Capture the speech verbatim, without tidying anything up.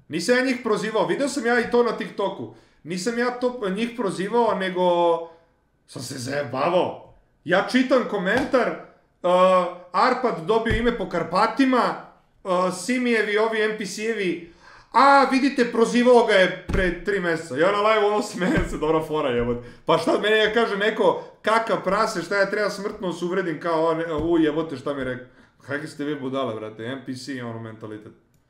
Nisam ja njih prozivao, video sam ja i to na TikToku. Nisam ja to njih prozivao, nego sam se zajebavao. Ja čitam komentar, uh, Arpad dobio ime po Karpatima, uh, Simijevi, ovi en pe ce-evi, a vidite, prozivao ga je pre tri meseca. Ja na live ono smejem se, dobra fora jebot. Pa šta meni ja kaže neko, kaka prase, šta ja treba smrtno se uvredim kao, u jebote šta mi je rekao. Kakvi ste vi budale, brate, en pe ce je ono mentalitet.